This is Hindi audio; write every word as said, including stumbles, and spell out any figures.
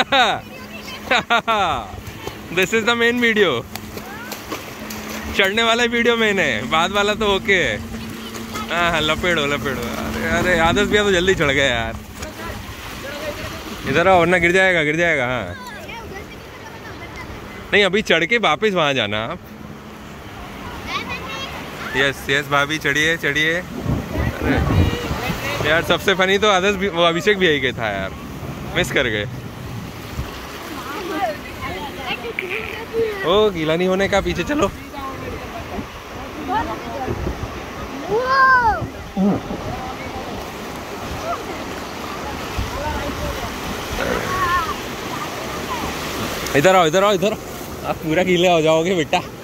This is the main video. चढ़ने वाला वीडियो मेन है, बाद वाला तो ओके है। हाँ लपेड़ो लपेड़ो। अरे अरे आदर्श भैया तो जल्दी चढ़ गए यार। इधर आओ वरना गिर जाएगा गिर जाएगा। हाँ नहीं अभी चढ़ के वापस वहाँ जाना आप। यस यस भाभी चढ़िए चढ़िए। अरे यार सबसे फनी तो आदर्श वो अभिषेक भी यही के था यार, मिस कर गए। ओ गीला नहीं होने का, पीछे चलो। इधर आओ इधर आओ इधर। आप पूरा गीले हो जाओगे बेटा।